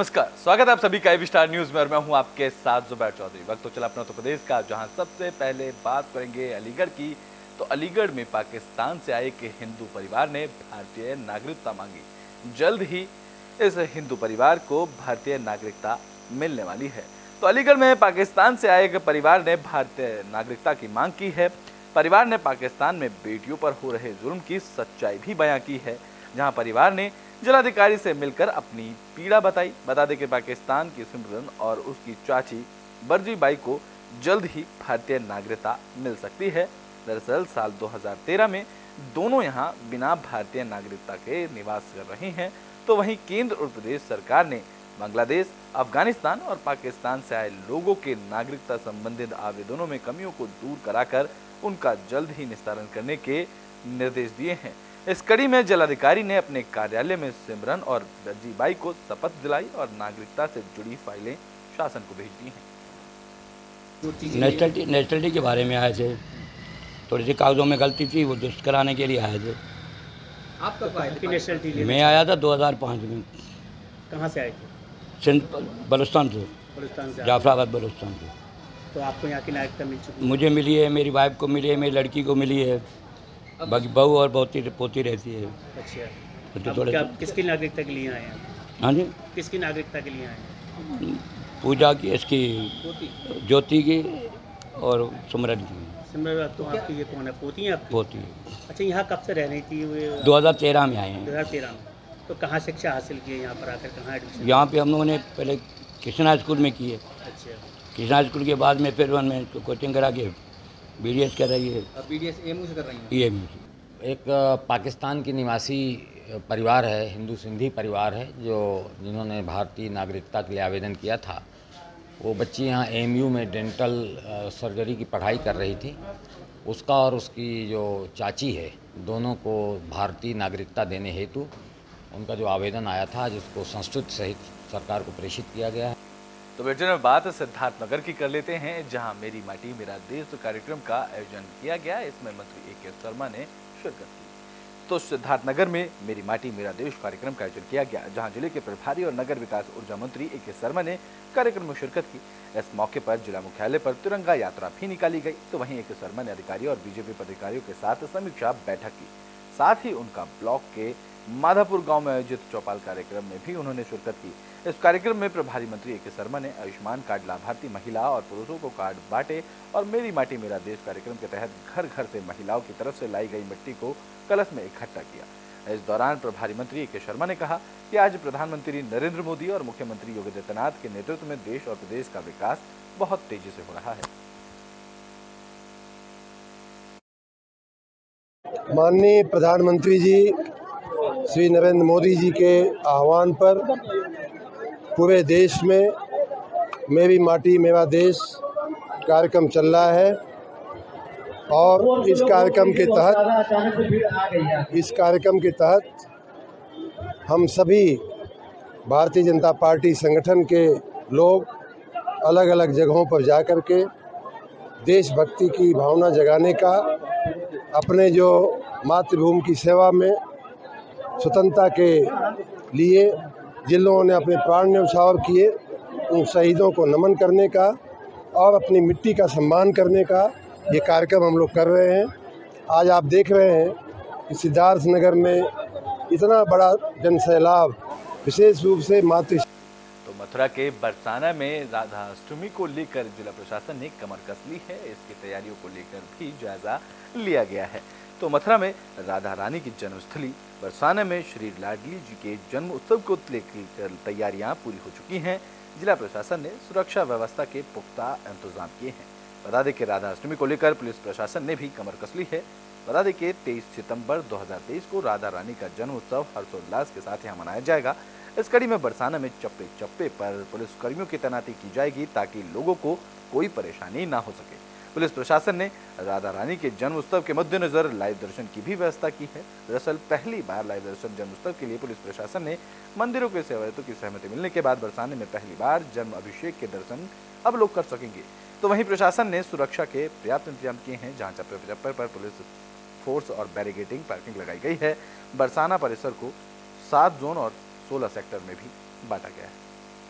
नमस्कार, स्वागत है आप सभी का एबी स्टार न्यूज में और मैं हूं आपके साथ जुबैर चौधरी। वक्त तो चला अपना उत्तर प्रदेश का, जहां सबसे पहले बात करेंगे अलीगढ़ की। तो अलीगढ़ में पाकिस्तान से आए एक हिंदू परिवार ने भारतीय नागरिकता मांगी। जल्द ही इस हिंदू परिवार को भारतीय नागरिकता मिलने वाली है। तो अलीगढ़ में पाकिस्तान से आए एक परिवार ने भारतीय नागरिकता की मांग की है। परिवार ने पाकिस्तान में बेटियों पर हो रहे जुल्म की सच्चाई भी बयां की है, जहां परिवार ने जिलाधिकारी से मिलकर अपनी पीड़ा बताई। बता दें कि पाकिस्तान की सिमरन और उसकी चाची बर्जी बाई को जल्द ही भारतीय नागरिकता मिल सकती है। दरअसल साल 2013 में दोनों यहां बिना भारतीय नागरिकता के निवास कर रही हैं। तो वहीं केंद्र और प्रदेश सरकार ने बांग्लादेश, अफगानिस्तान और पाकिस्तान से आए लोगों के नागरिकता संबंधित आवेदनों में कमियों को दूर कराकर उनका जल्द ही निस्तारण करने के निर्देश दिए हैं। इस कड़ी में जिलाधिकारी ने अपने कार्यालय में सिमरन और बर्जीबाई को शपथ दिलाई और नागरिकता से जुड़ी फाइलें शासन को भेज दी हैं। नेशनलिटी के बारे में आए थे, थोड़ी सी कागजों में गलती थी, वो दुरुस्त कराने के लिए आए थे। आप कब आए थे नेशनलिटी? मैं आया था 2005 में। कहाँ से आए थे? सिंध बलुस्तान से, जाफराबाद बलुस्तान से। तो आपको यहाँ की नागरिकता मिल चुकी है? मुझे मिली है, मेरी वाइफ को मिली है, मेरी लड़की को मिली है, बाकी बहू और पोती रहती है। अच्छा, तो अब थोड़े क्या किसकी नागरिकता के लिए आए हैं? हाँ जी, किसकी नागरिकता के लिए आए हैं? पूजा की, इसकी ज्योति की और सुमरन की। सिमरन, तो आपकी ये कौन है? पोती है आपकी? पोती। अच्छा, यहाँ कब से रह रही थी? 2013 में आए हैं। 2013 में। तो कहाँ शिक्षा हासिल की है? यहाँ पर आकर कहाँ एडमिशन? यहाँ पे हम लोगों ने पहले कृष्णा स्कूल में की है। अच्छा, कृष्णा स्कूल के बाद में फिर उनमें कोचिंग करा के BDS कर रही है। BDS AMU से कर रही हैं? EMU। एक पाकिस्तान की निवासी परिवार है, हिंदू सिंधी परिवार है, जिन्होंने भारतीय नागरिकता के लिए आवेदन किया था। वो बच्ची यहाँ AMU में डेंटल सर्जरी की पढ़ाई कर रही थी। उसका और उसकी जो चाची है, दोनों को भारतीय नागरिकता देने हेतु उनका जो आवेदन आया था, जिसको संस्कृत सहित सरकार को प्रेषित किया गया है। तो बेटे में बात सिद्धार्थनगर की कर लेते हैं, जहां मेरी माटी मेरा देश कार्यक्रम का आयोजन किया गया। इसमें मंत्री AK शर्मा ने शिरकत की। तो सिद्धार्थनगर में मेरी माटी मेरा देश कार्यक्रम का आयोजन किया गया, जहां जिले के प्रभारी और नगर विकास ऊर्जा मंत्री AK शर्मा ने कार्यक्रम में शिरकत की। इस मौके पर जिला मुख्यालय पर तिरंगा यात्रा भी निकाली गई। तो वहीं AK शर्मा ने अधिकारियों और BJP पदाधिकारियों के साथ समीक्षा बैठक की। साथ ही उनका ब्लॉक के माधापुर गांव में आयोजित चौपाल कार्यक्रम में भी उन्होंने शिरकत की। इस कार्यक्रम में प्रभारी मंत्री AK शर्मा ने आयुष्मान कार्ड लाभार्थी महिला और पुरुषों को कार्ड बांटे और मेरी माटी मेरा देश कार्यक्रम के तहत घर घर से महिलाओं की तरफ से लाई गई मिट्टी को कलश में इकट्ठा किया। इस दौरान प्रभारी मंत्री AK शर्मा ने कहा कि आज प्रधानमंत्री नरेंद्र मोदी और मुख्यमंत्री योगी आदित्यनाथ के नेतृत्व में देश और प्रदेश का विकास बहुत तेजी से हो रहा है। माननीय प्रधानमंत्री जी श्री नरेंद्र मोदी जी के आह्वान पर पूरे देश में मेरी माटी मेरा देश कार्यक्रम चल रहा है और इस कार्यक्रम के तहत हम सभी भारतीय जनता पार्टी संगठन के लोग अलग अलग जगहों पर जाकर के देशभक्ति की भावना जगाने का, अपने जो मातृभूमि की सेवा में स्वतंत्रता के लिए जिन लोगों ने अपने प्राण न्यौछावर किए, उन शहीदों को नमन करने का और अपनी मिट्टी का सम्मान करने का ये कार्यक्रम हम लोग कर रहे हैं। आज आप देख रहे हैं कि सिद्धार्थनगर में इतना बड़ा जनसैलाब, विशेष रूप से तो मथुरा के बरसाना में राधा अष्टमी को लेकर जिला प्रशासन ने कमर कस ली है। इसकी तैयारियों को लेकर भी जायजा लिया गया है। तो मथुरा में राधा रानी की जन्मस्थली बरसाना में श्री लाडली जी के जन्म उत्सव को लेकर तैयारियां पूरी हो चुकी हैं। जिला प्रशासन ने सुरक्षा व्यवस्था के पुख्ता इंतजाम किए हैं। बता दें कि राधा अष्टमी को लेकर पुलिस प्रशासन ने भी कमर कस ली है। बता दें कि 23 सितंबर 2023 को राधा रानी का जन्म उत्सव हर्षोल्लास के साथ यहाँ मनाया जाएगा। इस कड़ी में बरसाना में चप्पे चप्पे पर पुलिस कर्मियों की तैनाती की जाएगी, ताकि लोगों को कोई परेशानी ना हो सके। पुलिस प्रशासन ने राधा रानी के जन्म उत्सव के मद्देनजर लाइव दर्शन की भी व्यवस्था की है। दरअसल पहली बार लाइव दर्शन जन्म उत्सव के लिए पुलिस प्रशासन ने मंदिरों के सेवायतों की सहमति मिलने के बाद बरसाने में पहली बार जन्म अभिषेक के दर्शन अब लोग कर सकेंगे। तो वहीं प्रशासन ने सुरक्षा के पर्याप्त इंतजाम किए हैं, जहां चप्पे चप्पे पर पुलिस फोर्स और बैरिकेडिंग पार्किंग लगाई गई है। बरसाना परिसर को 7 जोन और 16 सेक्टर में भी बांटा गया है।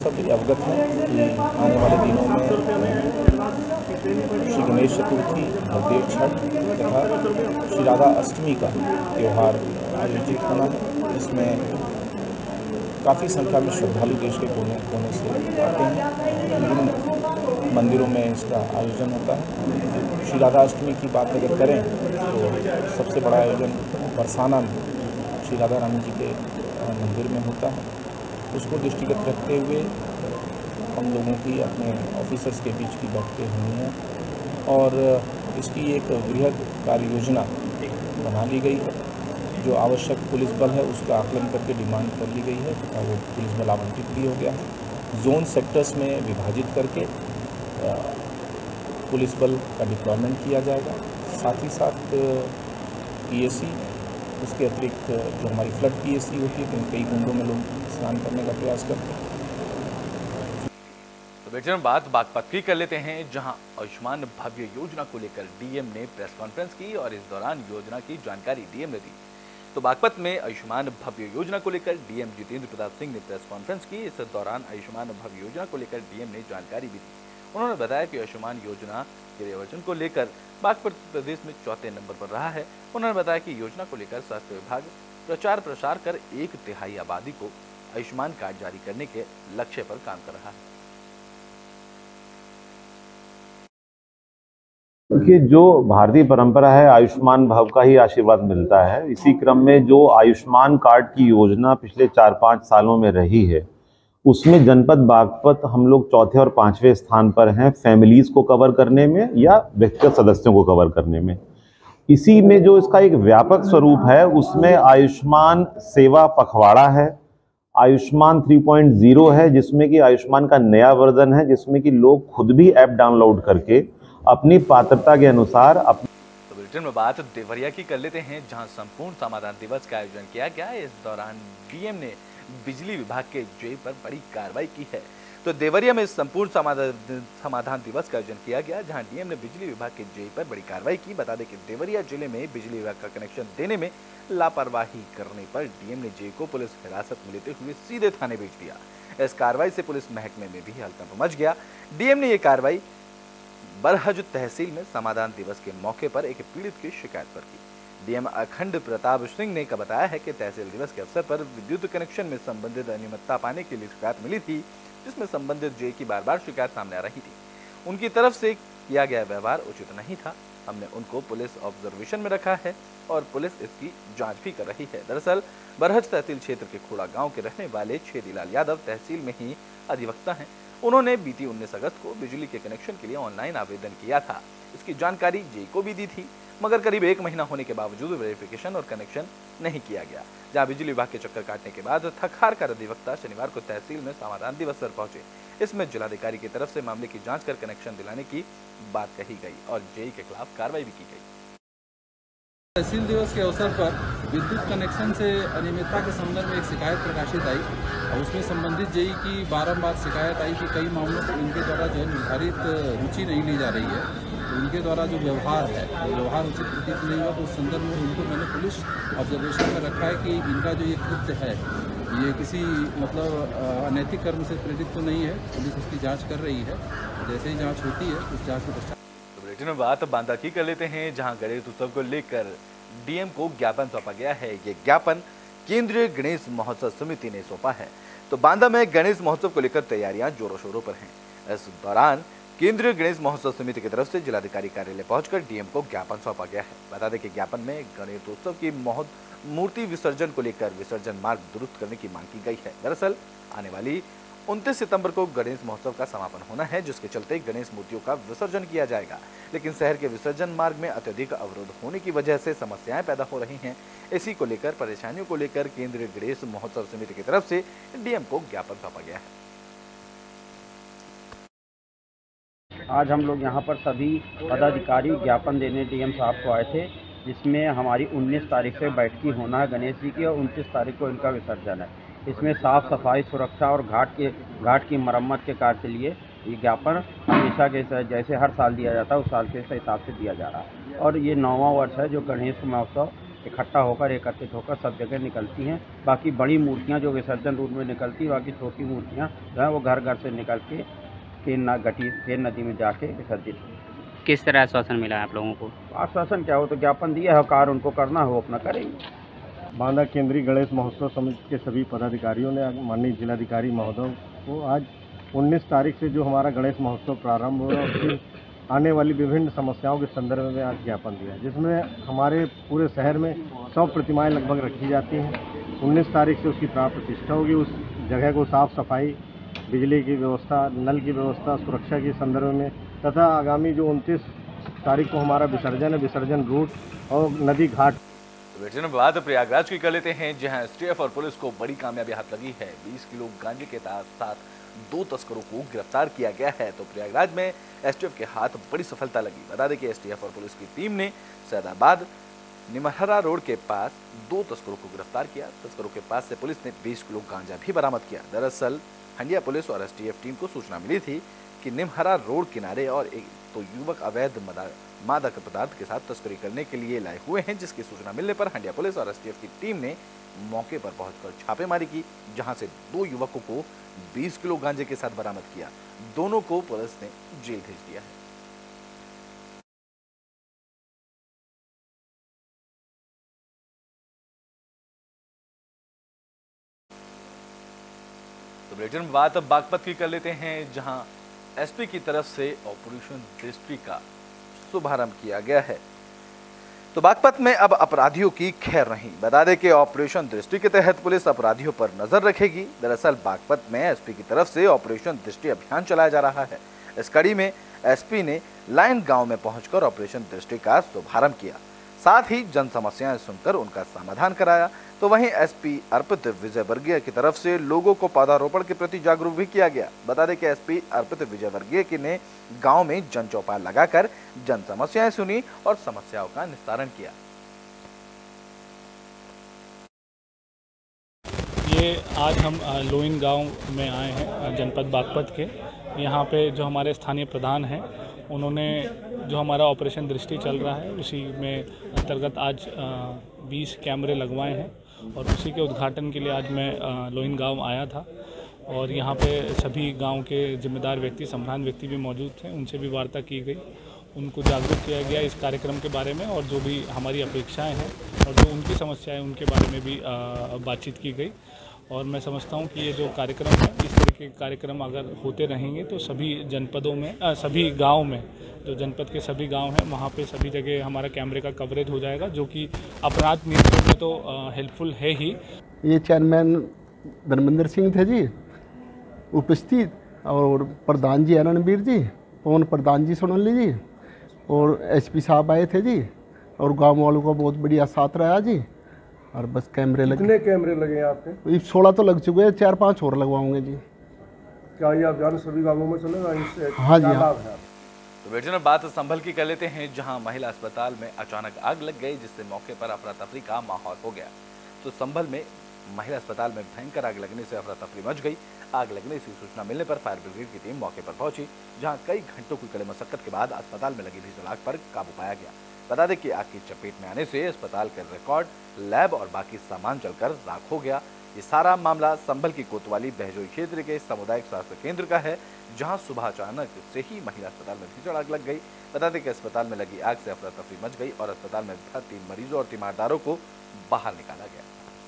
सब अवगत हैं कि आने वाले दिनों में श्री गणेश चतुर्थी, महादेव छठ तथा श्री राधा अष्टमी का त्यौहार आयोजित होना है। इसमें काफ़ी संख्या में श्रद्धालु देश के कोने कोने से आते हैं। विभिन्न मंदिरों में इसका आयोजन होता है। श्री राधा अष्टमी की बात अगर करें तो सबसे बड़ा आयोजन बरसाना में श्री राधा रानी जी के मंदिर में होता है। उसको दृष्टिगत रखते हुए हम लोगों की अपने ऑफिसर्स के बीच की बैठकें हुई हैं और इसकी एक वृहद कार्य योजना बना ली गई है। जो आवश्यक पुलिस बल है उसका आकलन करके डिमांड कर ली गई है तथा वो पुलिस बल आवंटित भी हो गया है। जोन सेक्टर्स में विभाजित करके पुलिस बल का डिप्लॉयमेंट किया जाएगा। साथ ही साथ पीएसी, उसके अतिरिक्त जो हमारी फ्लड पीएसी होती है, कई कुंडों में लोग स्नान करने का प्रयास करते हैं। तो बेटे हम बात बागपत की कर लेते हैं, जहां आयुष्मान भव्य योजना को लेकर डीएम ने प्रेस कॉन्फ्रेंस की और इस दौरान योजना की जानकारी डीएम ने दी। तो बागपत में आयुष्मान भव्य योजना को लेकर डीएम जितेंद्र प्रताप सिंह ने प्रेस कॉन्फ्रेंस की। इस दौरान आयुष्मान भव्य योजना को लेकर डीएम ने जानकारी भी दी। उन्होंने बताया कि आयुष्मान योजना के रिवर्जन को लेकर बागपत प्रदेश में चौथे नंबर पर रहा है। उन्होंने बताया कि योजना को लेकर स्वास्थ्य विभाग प्रचार प्रसार कर 1/3 आबादी को आयुष्मान कार्ड जारी करने के लक्ष्य पर काम कर रहा है। देखिए, जो भारतीय परंपरा है, आयुष्मान भव का ही आशीर्वाद मिलता है। इसी क्रम में जो आयुष्मान कार्ड की योजना पिछले 4-5 सालों में रही है, उसमें जनपद बागपत हम लोग चौथे और 5वें स्थान पर हैं फैमिलीज को कवर करने में या व्यक्तिगत सदस्यों को कवर करने में। इसी में जो इसका एक व्यापक स्वरूप है, उसमें आयुष्मान सेवा पखवाड़ा है, आयुष्मान 3.0 है, जिसमें कि आयुष्मान का नया वर्जन है, जिसमें कि लोग खुद भी ऐप डाउनलोड करके अपनी पात्रता के अनुसार तो बुलेटिन में बात देवरिया की कर लेते हैं, जहां संपूर्ण समाधान दिवस का आयोजन किया गया। इस दौरान डीएम ने बिजली विभाग के जेई पर बड़ी कार्रवाई की है। तो देवरिया में संपूर्ण समाधान दिवस का आयोजन किया गया, जहां डीएम ने बिजली विभाग के जेई पर बड़ी कार्रवाई की। बता दें कि देवरिया जिले में बिजली विभाग का कनेक्शन देने में लापरवाही करने पर डीएम ने जेई को पुलिस हिरासत में लेते हुए सीधे थाने भेज दिया। इस कार्रवाई से पुलिस महकमे में भी हलचल मच गया। डीएम ने यह कार्रवाई बरहज तहसील में समाधान दिवस के मौके पर एक पीड़ित की शिकायत पर की। डीएम अखंड प्रताप सिंह ने बताया है कि तहसील दिवस के अवसर पर विद्युत कनेक्शन में संबंधित अनियमितता पाने के लिए शिकायत मिली थी, जिसमें संबंधित जेई की बार-बार शिकायत सामने आ रही थी। उनकी तरफ से किया गया व्यवहार उचित नहीं था। हमने उनको पुलिस ऑब्जर्वेशन में रखा है और पुलिस इसकी जांच भी कर रही है। दरअसल बरहज तहसील क्षेत्र के खोड़ा गांव के रहने वाले छेदीलाल यादव तहसील में ही अधिवक्ता हैं। उन्होंने बीती 19 अगस्त को बिजली के कनेक्शन के लिए ऑनलाइन आवेदन किया था। इसकी जानकारी जेई को भी दी थी, मगर करीब 1 महीना होने के बावजूद वेरिफिकेशन और कनेक्शन नहीं किया गया। जहां बिजली विभाग के चक्कर काटने के बाद थक-हार कर अधिवक्ता शनिवार को तहसील में समाधान दिवस पर पहुंचे। इसमें जिलाधिकारी की तरफ से मामले की जांच कर कनेक्शन दिलाने की बात कही गई और जेई के खिलाफ कार्रवाई भी की गई। तहसील दिवस के अवसर पर विद्युत कनेक्शन से अनियमितता के संबंध में एक शिकायत प्रकाशित आई और उसमें संबंधित जेई की बारंबार शिकायत आई कि कई मामलों में इनके द्वारा जो है निर्धारित रुचि नहीं ली जा रही है। तो उनके द्वारा जो व्यवहार है वो व्यवहार उचित प्रतीत नहीं हुआ। तो उस संदर्भ में उनको मैंने पुलिस ऑब्जर्वेशन में रखा है कि इनका जो ये कृत्य है ये किसी मतलब अनैतिक कर्म से प्रेरित तो नहीं है। पुलिस उसकी जाँच कर रही है, जैसे ही जाँच होती है उस जाँच में बुलेटिन में बात बांदा की कर लेते हैं, जहां गणेश उत्सव को लेकर डीएम को ज्ञापन सौंपा गया है। ये ज्ञापन केंद्रीय गणेश महोत्सव समिति ने सौंपा है। तो बांदा में गणेश महोत्सव को लेकर तैयारियां जोरों शोरों पर हैं। इस दौरान केंद्रीय गणेश महोत्सव समिति की तरफ से जिलाधिकारी कार्यालय पहुंचकर डीएम को ज्ञापन सौंपा गया है। बता दें कि ज्ञापन में गणेशोत्सव की मूर्ति विसर्जन को लेकर विसर्जन मार्ग दुरुस्त करने की मांग की गई है। दरअसल आने वाली 29 सितंबर को गणेश महोत्सव का समापन होना है, जिसके चलते गणेश मूर्तियों का विसर्जन किया जाएगा। लेकिन शहर के विसर्जन मार्ग में अत्यधिक अवरोध होने की वजह से समस्याएं पैदा हो रही हैं। इसी को लेकर परेशानियों को लेकर केंद्रीय गणेश महोत्सव समिति की तरफ से डीएम को ज्ञापन सौंपा गया है। आज हम लोग यहाँ पर सभी पदाधिकारी ज्ञापन देने डीएम साहब को आए थे, जिसमें हमारी 19 तारीख से बैठकी होना है गणेश जी की और 29 तारीख को इनका विसर्जन है। इसमें साफ़ सफाई, सुरक्षा और घाट की मरम्मत के कार्य के लिए ये ज्ञापन हमेशा के जैसे हर साल दिया जाता है उस साल के हिसाब से दिया जा रहा है। और ये 9वां वर्ष है जो गणेश महोत्सव इकट्ठा होकर एकत्रित होकर सब जगह निकलती हैं। बाकी बड़ी मूर्तियाँ जो विसर्जन रूप में निकलती हैं, बाकी छोटी मूर्तियाँ जो हैं वो घर घर से निकल के केन नदी में जाके विसर्जित। किस तरह आश्वासन मिला आप लोगों को? आश्वासन क्या हो, तो ज्ञापन दिया है, कार्य उनको करना है वो अपना करेंगे। बांदा केंद्रीय गणेश महोत्सव समिति के सभी पदाधिकारियों ने माननीय जिलाधिकारी महोदय को आज 19 तारीख से जो हमारा गणेश महोत्सव प्रारंभ हो रहा है उसकी आने वाली विभिन्न समस्याओं के संदर्भ में आज ज्ञापन दिया, जिसमें हमारे पूरे शहर में 100 प्रतिमाएं लगभग रखी जाती हैं। 19 तारीख से उसकी प्राण प्रतिष्ठा होगी। उस जगह को साफ सफाई, बिजली की व्यवस्था, नल की व्यवस्था, सुरक्षा के संदर्भ में तथा आगामी जो 29 तारीख को हमारा विसर्जन है, विसर्जन रूट और नदी घाट। तो बेटे बात प्रयागराज की कर लेते हैं, जहां एसटीएफ और पुलिस को बड़ी कामयाबी हाथ लगी है। 20 किलो गांजे के साथ 2 तस्करों को गिरफ्तार किया गया है। तो प्रयागराज में एसटीएफ के हाथ बड़ी सफलता लगी। बता दें कि एसटीएफ और पुलिस की टीम ने सैदाबाद निमहरा रोड के पास 2 तस्करों को गिरफ्तार किया। तस्करों के पास से पुलिस ने 20 किलो गांजा भी बरामद किया। दरअसल हंडिया पुलिस और एसटीएफ टीम को सूचना मिली थी कि निमहरा रोड किनारे और एक तो युवक अवैध मादक पदार्थ के साथ तस्करी करने के लिए लाए हुए हैं, जिसकी सूचना मिलने पर हंडिया पुलिस और एसटीएफ की टीम ने मौके पर पहुंचकर छापेमारी की, जहां से 2 युवकों को 20 किलो गांजे के साथ बरामद किया। दोनों को पुलिस ने जेल भेज दिया है। तो बुलेटिन में बात अब बागपत की कर लेते हैं, जहां एसपी की तरफ से ऑपरेशन दृष्टि का शुभारंभ किया गया है। तो बागपत में अब अपराधियों की खैर नहीं। बता दें कि ऑपरेशन दृष्टि के तहत पुलिस अपराधियों पर नजर रखेगी। दरअसल बागपत में एसपी की तरफ से ऑपरेशन दृष्टि अभियान चलाया जा रहा है। इस कड़ी में एसपी ने लाइन गांव में पहुंचकर ऑपरेशन दृष्टि का शुभारंभ किया, साथ ही जन समस्याएं सुनकर उनका समाधान कराया। तो वहीं एसपी अर्पित विजयवर्गीय की तरफ से लोगों को पौधारोपण के प्रति जागरूक भी किया गया। बता दें कि एसपी अर्पित विजयवर्गीय की ने गांव में जन चौपाल लगाकर जन समस्याएं सुनी और समस्याओं का निस्तारण किया। ये आज हम लोइन गांव में आए हैं जनपद बागपत के। यहाँ पे जो हमारे स्थानीय प्रधान हैं उन्होंने जो हमारा ऑपरेशन दृष्टि चल रहा है उसी में अंतर्गत आज 20 कैमरे लगवाए हैं और उसी के उद्घाटन के लिए आज मैं लोइन गांव आया था। और यहाँ पे सभी गांव के जिम्मेदार व्यक्ति, संभ्रांत व्यक्ति भी मौजूद थे, उनसे भी वार्ता की गई, उनको जागरूक किया गया इस कार्यक्रम के बारे में और जो भी हमारी अपेक्षाएं हैं और जो उनकी समस्याएं उनके बारे में भी बातचीत की गई। और मैं समझता हूं कि ये जो कार्यक्रम है, इस तरह के कार्यक्रम अगर होते रहेंगे तो सभी जनपदों में, सभी गांव में, जो जनपद के सभी गांव हैं वहां पे सभी जगह हमारा कैमरे का कवरेज हो जाएगा, जो कि अपराध नियंत्रण में तो हेल्पफुल है ही। ये चेयरमैन धर्मेंद्र सिंह थे जी उपस्थित, और प्रधान जी रणबीर जी, पवन प्रधान जी सोनली जी, और एसपी साहब आए थे जी, और गांव वालों का बहुत बढ़िया साथ रहा जी। और बस कैमरे लगे। कितने कैमरे लगे आपके? 16 तो लग चुके हैं, 4-5 और लगवाऊंगे जी। क्या ये अभियान सभी गांवों में चलेगा? इससे हाँ जी हाँ। तो बेटे में बात संभल की कर लेते हैं, जहां महिला अस्पताल में अचानक आग लग गई, जिससे मौके पर अफरा तफरी का माहौल हो गया। तो संभल में महिला अस्पताल में भयंकर आग लगने से अफरा तफरी मच गई। आग लगने की सूचना मिलने पर फायर ब्रिगेड की टीम मौके पर पहुंची, जहां कई घंटों की कड़ी मशक्कत के बाद अस्पताल में लगी भीषण आग पर काबू पाया गया। बता दें कि आग की चपेट में आने से अस्पताल के रिकॉर्ड, लैब और बाकी सामान जलकर राख हो गया। ये सारा मामला संभल की कोतवाली बहजोई क्षेत्र के सामुदायिक स्वास्थ्य केंद्र का है, जहां सुबह अचानक से ही महिला अस्पताल में भीषण आग लग गई। बता दें कि अस्पताल में लगी आग से अफरा तफरी मच गई और अस्पताल में भर्ती मरीजों और तीमारदारों को बाहर निकाला गया।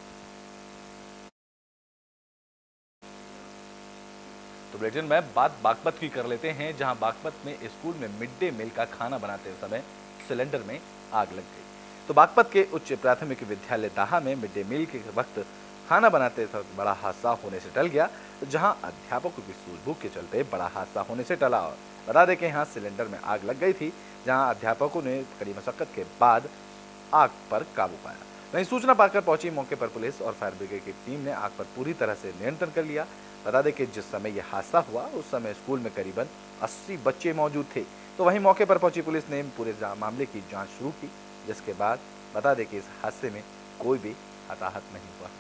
तो बुलेटिन में बात बागपत की कर लेते हैं, जहां बागपत में स्कूल में मिड डे मील का खाना बनाते समय सिलेंडर में आग लग गई। तो बागपत के उच्च प्राथमिक विद्यालय दाहा में मिड डे मील के वक्त खाना बनाते वक्त बड़ा हादसा होने से टल गया, जहां अध्यापकों की सूझबूझ के चलते बड़ा हादसा होने से टला। और बता दें कि यहाँ सिलेंडर में आग लग गई थी, जहां अध्यापकों ने कड़ी मशक्कत के बाद आग पर काबू पाया। वहीं सूचना पाकर पहुंची मौके पर पुलिस और फायर ब्रिगेड की टीम ने आग पर पूरी तरह से नियंत्रण कर लिया। बता दें कि जिस समय यह हादसा हुआ उस समय स्कूल में करीबन 80 बच्चे मौजूद थे। तो वहीं मौके पर पहुंची पुलिस ने पूरे मामले की जांच शुरू की, जिसके बाद बता दें कि इस हादसे में कोई भी हताहत नहीं हुआ।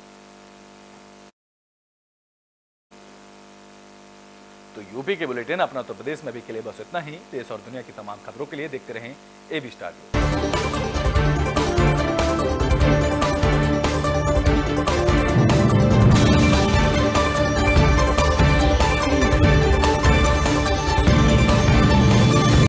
तो यूपी के बुलेटिन अपना उत्तर प्रदेश में भी के लिए बस इतना ही। देश और दुनिया की तमाम खबरों के लिए देखते रहें एबी स्टार।